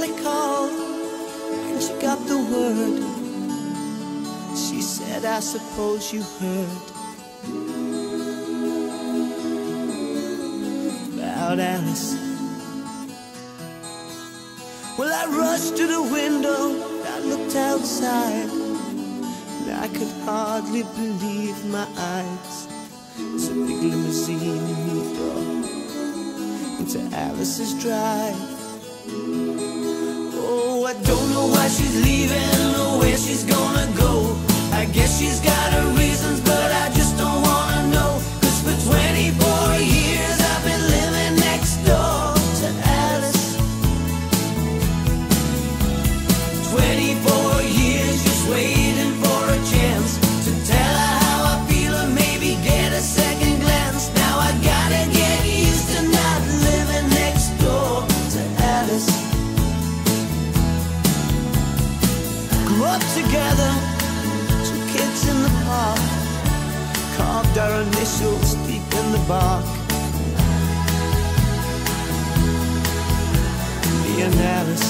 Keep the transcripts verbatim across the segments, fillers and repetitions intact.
Sally called and she got the word. She said, I suppose you heard about Alice. Well, I rushed to the window, I looked outside, and I could hardly believe my eyes. As a big limousine moved off into Alice's drive. Oh, I don't know why she's leaving or where she's gonna go. I guess she's got her reasons, but I just don't wanna know. Cause for twenty-four years I've been living next door to Alice. Twenty-four years just waiting for a chance to tell her how I feel or maybe get a second glance. Now I gotta get used to not living next door to Alice. Grew up together, two kids in the park, carved our initials deep in the bark. Me and Alice.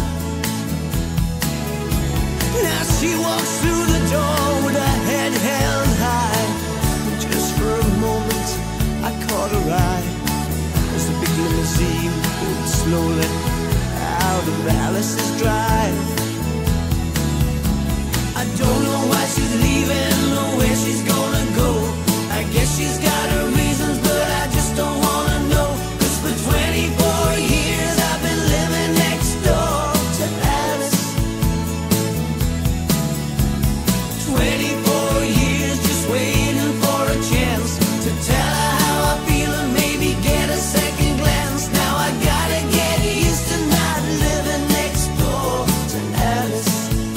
Now she walks through the door with her head held high, and just for a moment I caught her eye as the big limousine pulled slowly out of Alice's drive. I don't know why she's leaving or where she's gonna go. I guess she's got her reasons, but I just don't wanna know. Cause for twenty-four years I've been living next door to Alice. Twenty-four years just waiting for a chance to tell her how I feel and maybe get a second glance. Now I gotta get used to not living next door to Alice.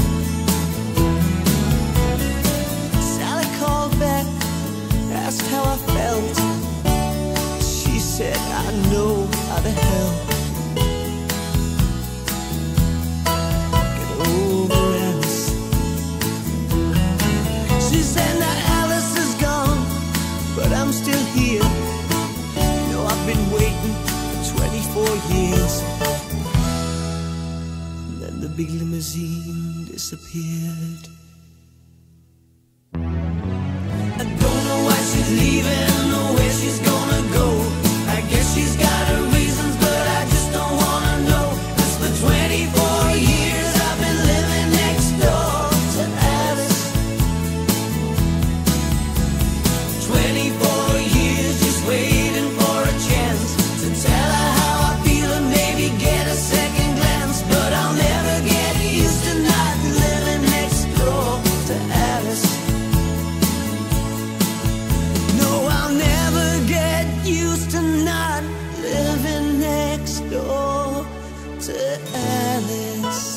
Sally called back, asked how I felt. She said, I know how to help get over Alice. She said, now Alice is gone, but I'm still here. You know, I've been waiting for twenty-four years. And then the big limousine disappeared. I don't know why she's leaving or where she's gonna go. I guess she's got her reasons, but I just don't wanna know. Cause for twenty-four years I've been living next door to Alice. Twenty-four years just waiting for a chance to tell her how I feel and maybe get a second glance. But I'll never get used to not living next door to Alice. No, I'll never get used to not living next door to Alice.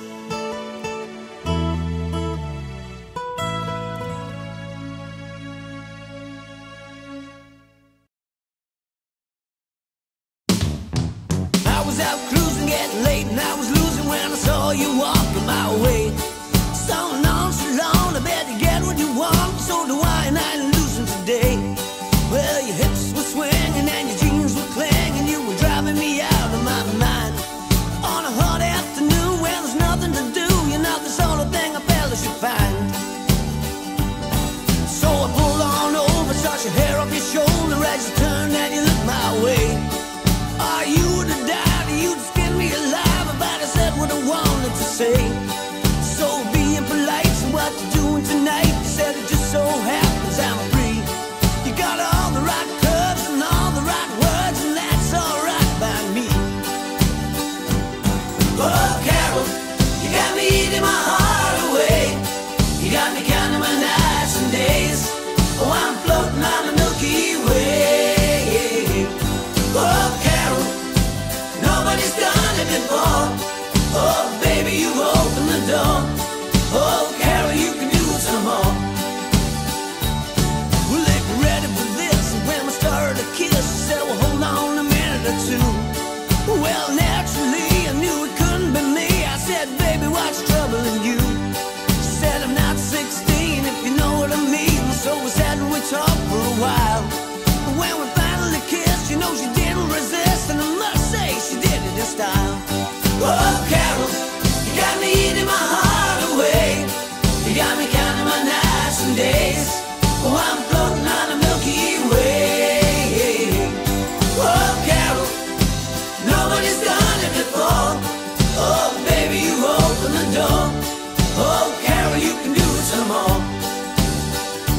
I was out cruising, getting late, and I was losing when I saw you walking my way. So nonchalant, I bet you get what you want, so do I, and I ain't losing today. Well, your hips were swinging and your jeans were clinging, you were driving me out of my mind. On a hot afternoon when there's nothing to do, you're not the sort of thing a fella should find. So I pulled on over, touched your hair off your shoulder as you turned and you looked my way. Are you to die, or you to skin me alive? About I said what I wanted to say. So being polite, so what you doing tonight? You said it just so happened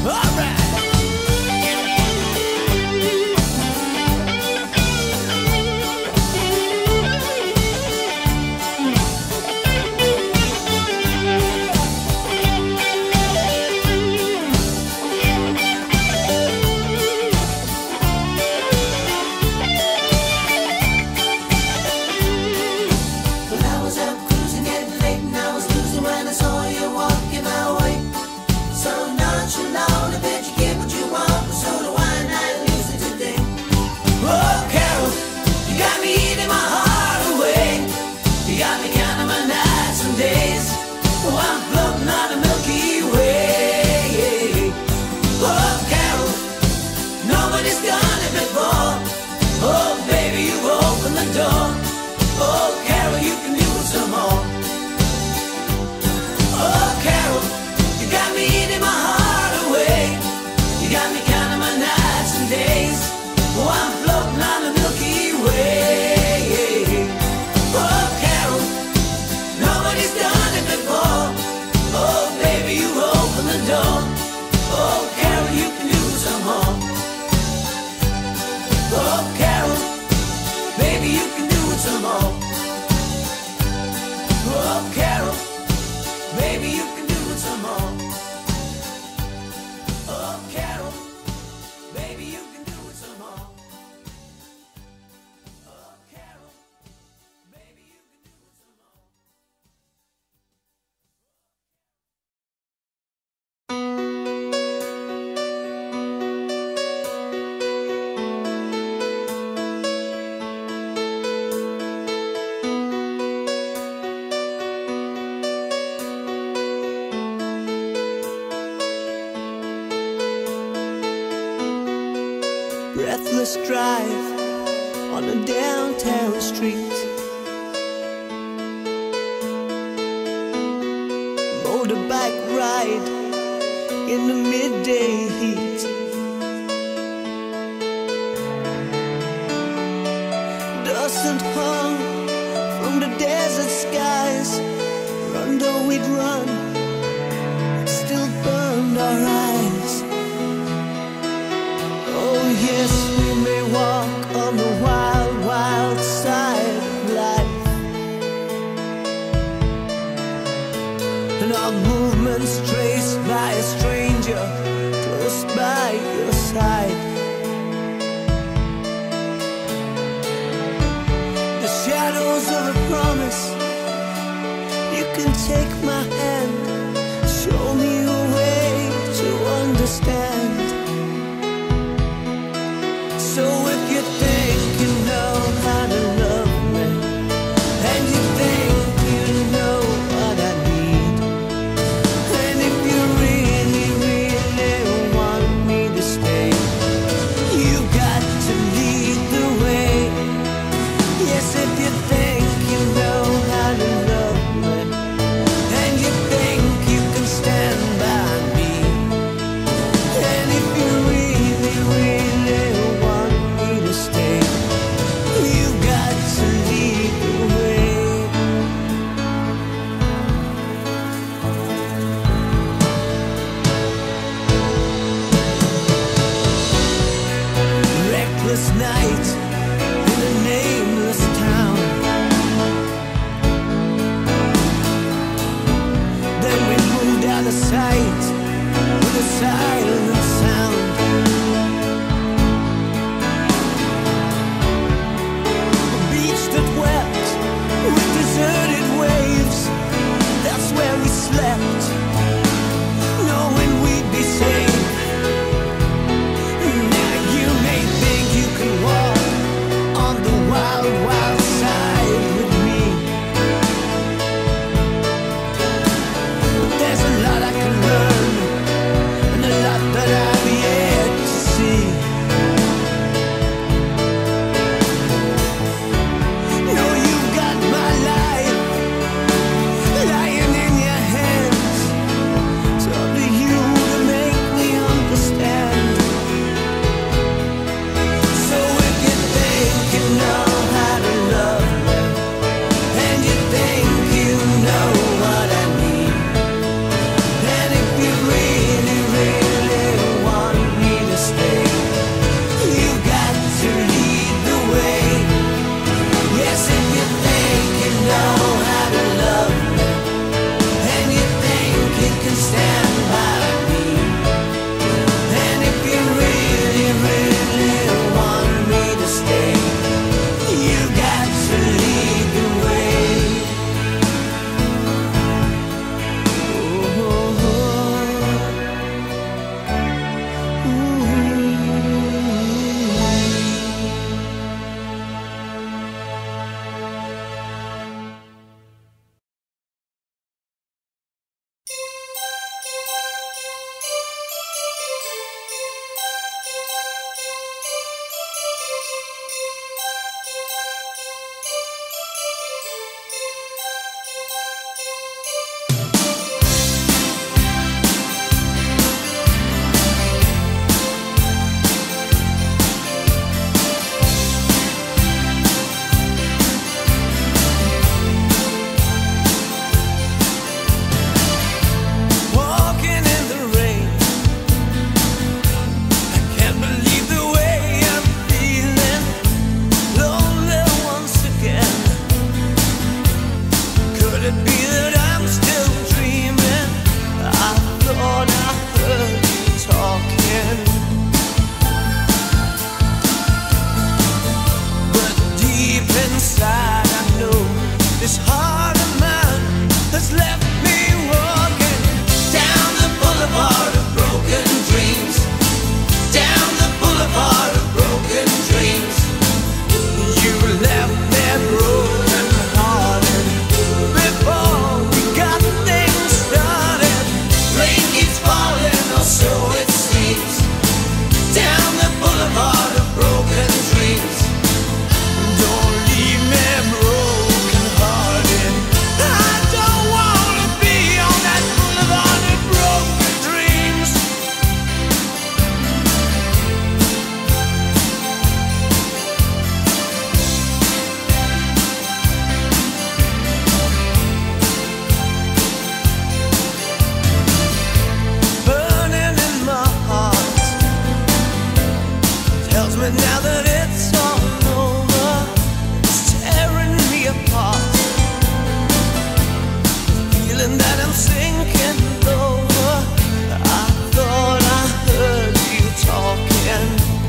Breathless drive on a downtown street, motorbike ride in the midday heat, dust and hung from the desert skies. Run though we'd run, it still burned our eyes. Oh yes, we may walk on the wild, wild side of life, and our movements traced by a stranger close by your side. The shadows of a promise, you can take my hand, show me a way to understand. So if you think you know how to love me, and you think you know what I need, and if you really, really want me to stay, you got to lead the way. Yes, if you think you know how to love me, and you think you can stand by me, and But now that it's all over, it's tearing me apart. Feeling that I'm sinking lower. I thought I heard you talking,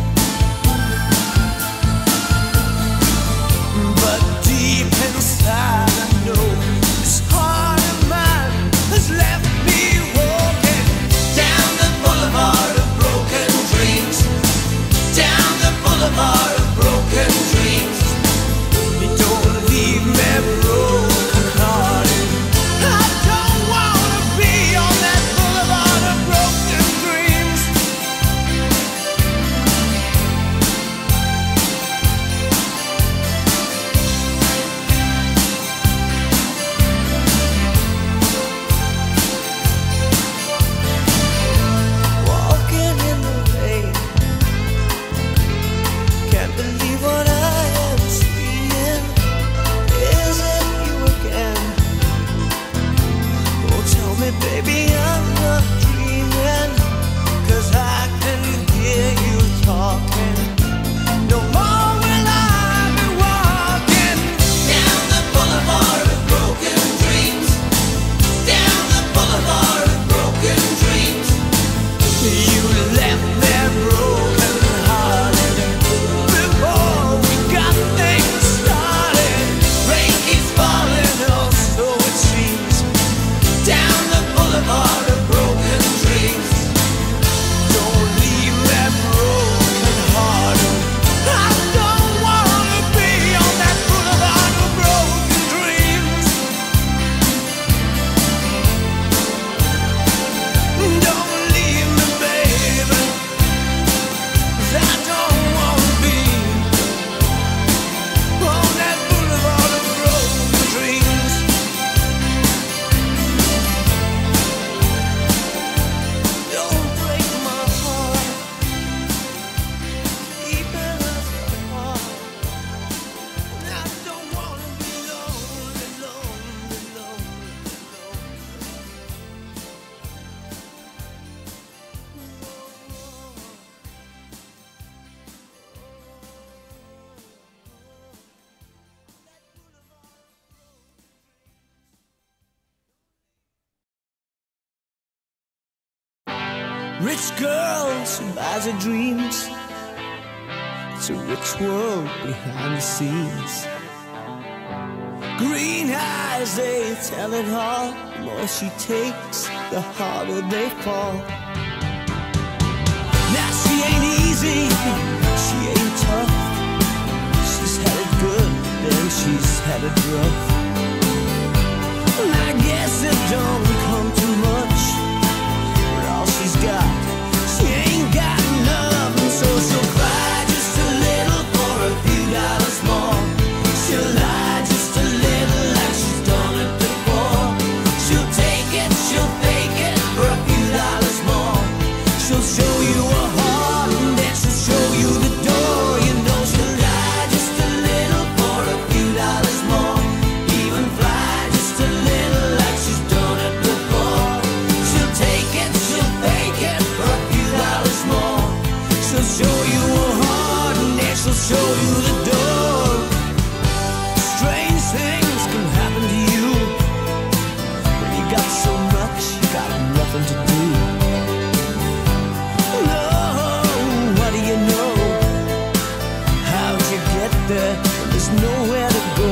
but deep inside I know this heart of mine has left me walking down the boulevard of broken dreams, down the boulevard of broken dreams. You don't leave me broken hearted. I don't wanna be on that boulevard of broken dreams. Walking in the rain, can't believe what I am seeing. Is it you again? Oh, tell me, baby, I'm not dreaming, 'cause I can hear you talking. No more will I be walking down the boulevard of broken dreams, down the boulevard of broken dreams. You left me broken hearted before we got things started. Rain keeps falling, oh, so it seems, down the boulevard of broken dreams. Don't leave me broken hearted. I don't wanna be on that boulevard of broken dreams. Don't leave me, baby, 'cause I don't wanna be on that boulevard of broken dreams. Don't break my heart, keeping us apart. I don't wanna be lonely, lonely, lonely, Rich girls who buys her dreams. It's a rich world behind the scenes. Green eyes, they tell it all. The more she takes, the harder they fall. Now she ain't easy, she ain't tough. She's had it good, then she's had it rough. And I guess it don't come too much, but all she's got, she ain't got nothing. So she'll cry just a little for a few dollars more. She'll lie just a little like she's done it before. She'll take it, she'll fake it for a few dollars more. She'll show you a heart and then she'll show you the door. You know she'll lie just a little for a few dollars more. Even fly just a little like she's done it before. She'll take it, she'll fake it for a few dollars more. She'll show you a heart and then she'll show you the door. Strange things can happen to you when you got so much, you got nothing to do. No, what do you know? How'd you get there when there's nowhere to go?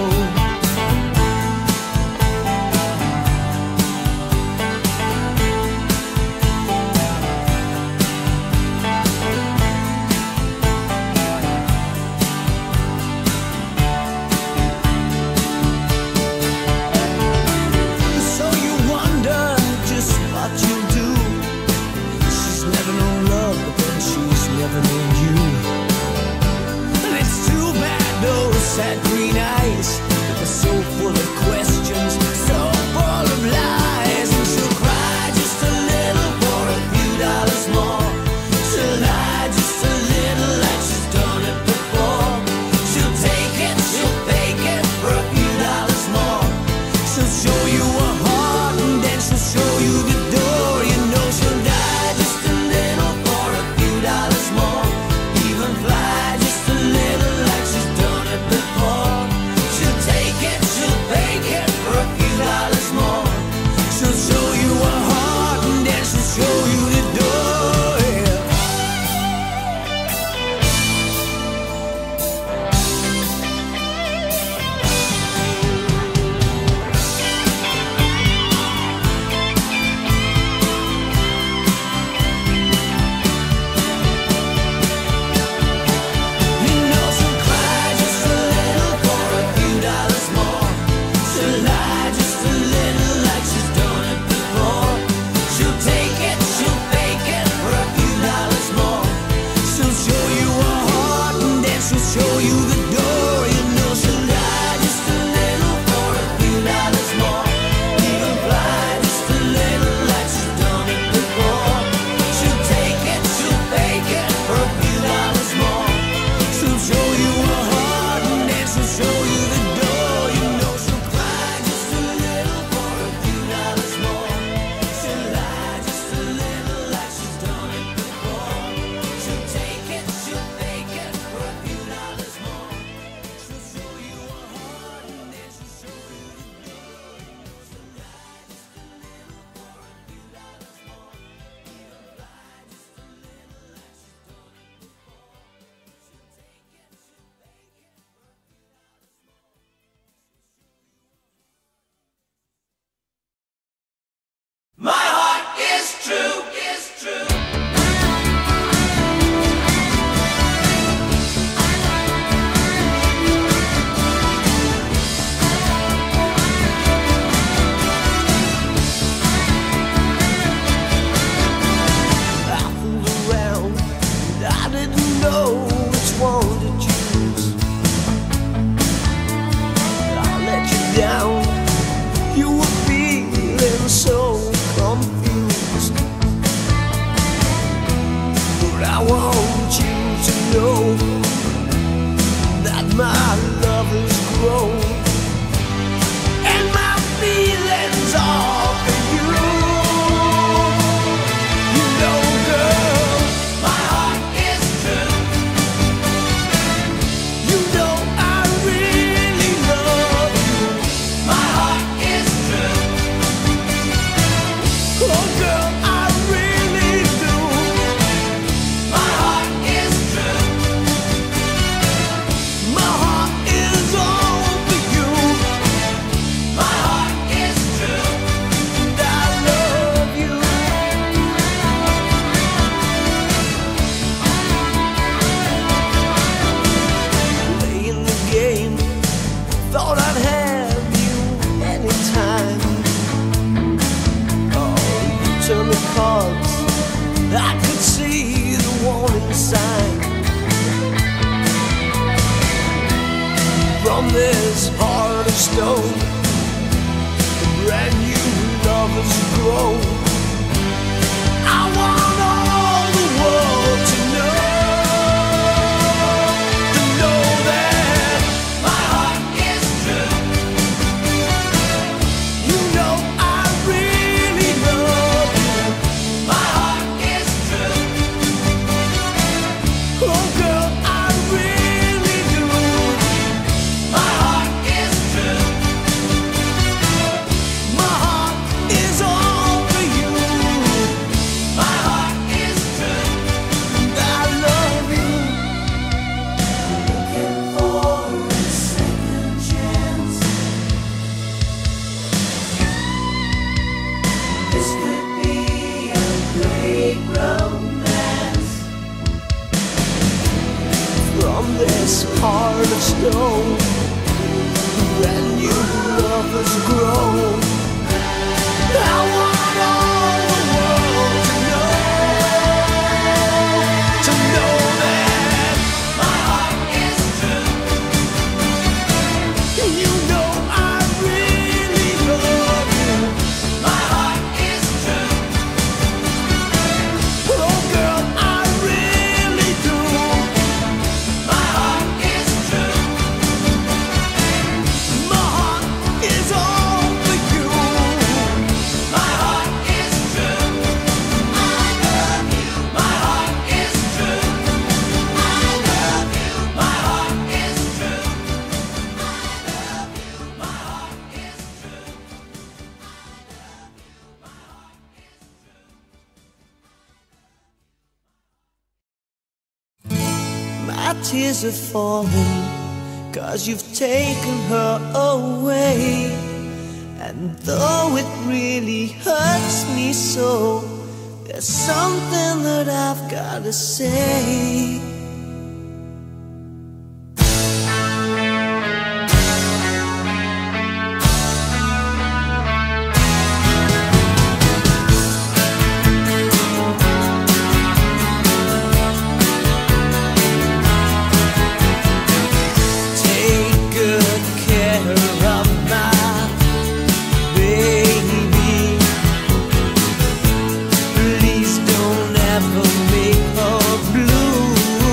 know which one to choose. I let you down, you were feeling so confused. But I want you to know that my love has grown, and my feelings are for you. You know, girl, my heart is true. You know I really love you. My heart is true. Oh, girl, I really do. My heart is true. My heart is all for you. My heart is true. And I love you. Playing the game, thought I'd have you anytime. Oh, you turned the cards, I could see the warning sign. From this heart of stone, a brand new love has grown. I want all the world to know, to know that my heart is true. You know I really love you. My heart is true. Oh, girl, I really do. My heart is true. My heart is all for you. My heart is true. And I love you. Looking for a second chance. This could be a great romance. From this heart of stone, brand new love has grown. I want all the world to know, to know that my heart is true. You know I really love you. My heart is true. Oh, girl, I really do. My heart is true. My heart is all for you. My heart is true. I love you. My heart is true. I love you. My heart is true. I love you. My heart is true. My tears are falling, 'cause you've taken her away. And though it really hurts me so, there's something that I've gotta say. Take good care of my baby. Please don't ever make her blue.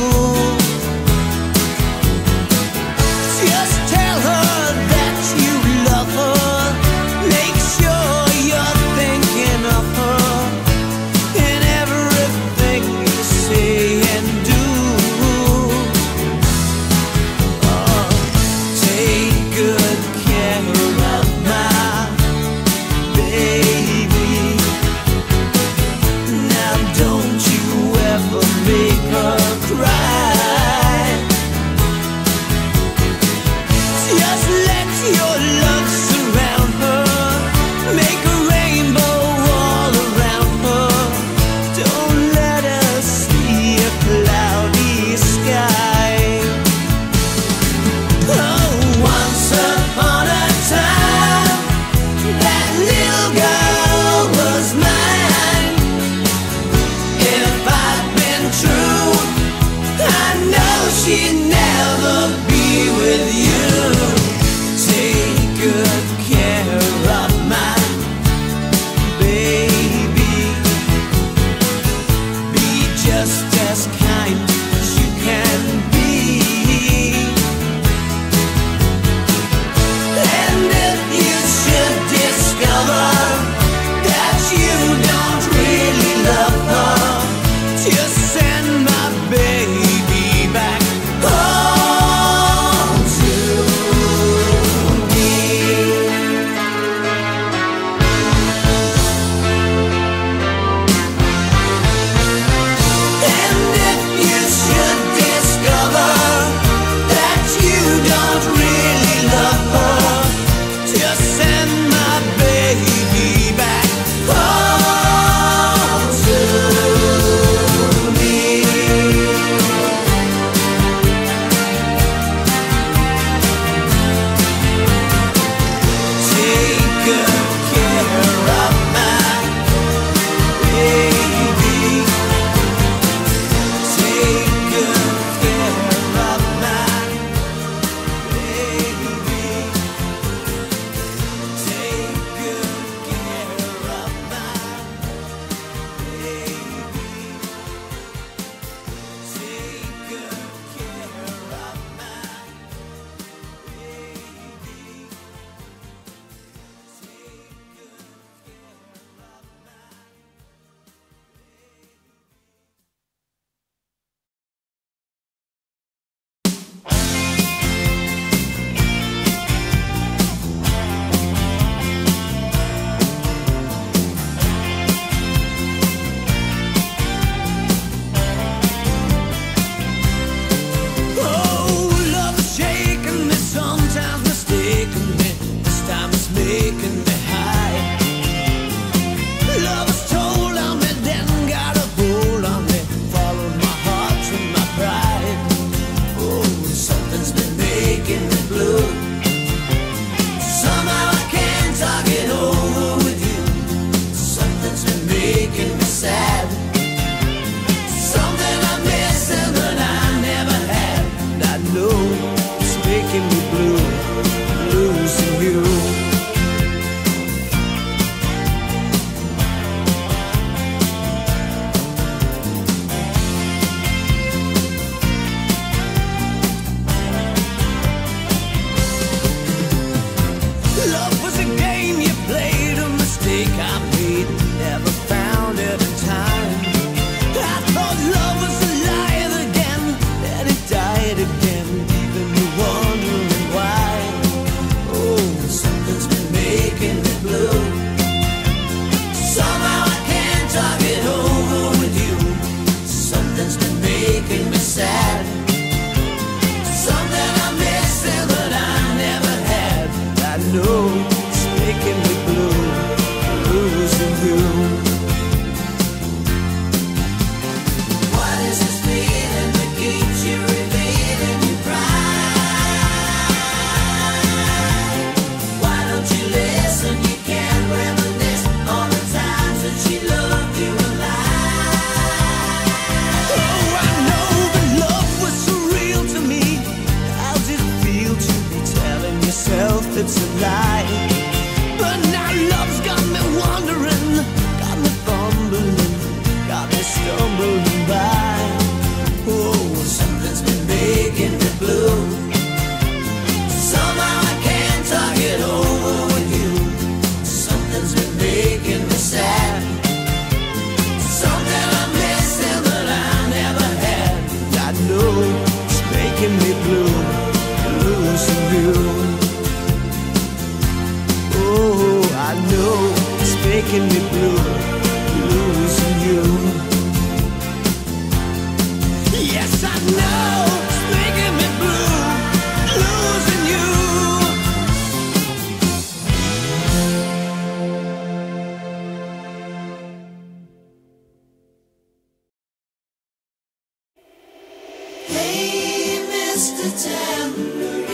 just as kind as you can be. And if you should discover that you don't really love her, just send my baby back home to me. And if you should discover that you don't really love her, just send my baby back home to me. Take good care of my baby. Take good care of my baby. Take good care of my baby. Take good care of my Oh, love is shaking me, sometimes mistaken me. This time it's making me high. Love is told on me, then got a hold on me. Followed my heart and my pride. Oh, something's been making me blue. Somehow I can't talk it over with you. Something's been making me sad. Something I'm missing that I never had. And I know it's making me blue, losing you. Love was a game you played, a mistake I made, never found it in time. I thought love was alive again, then it died again, leaving me wondering why. Oh, something's been making me blue. Somehow I can't talk it over with you. Something's been making me sad. Something I'm missing that I never had. I know it's making me blue, losing you. What is this feeling that keeps you revealing your pride? Why don't you listen? You can't reminisce on the times that she loved you alive. Oh, I know that love was surreal to me. How did it feel to be telling yourself it's a lie? But now love's got me wondering, got me fumbling, got me stumbling by. Oh, something's been making me blue. Somehow I can't talk it over with you. Something's been making me sad. Something I'm missing that I never had. I know it's making me blue, losing you. Oh, I know it's making me blue, losing you. Yes, I know it's making me blue, losing you. Hey, Mister Tambourine.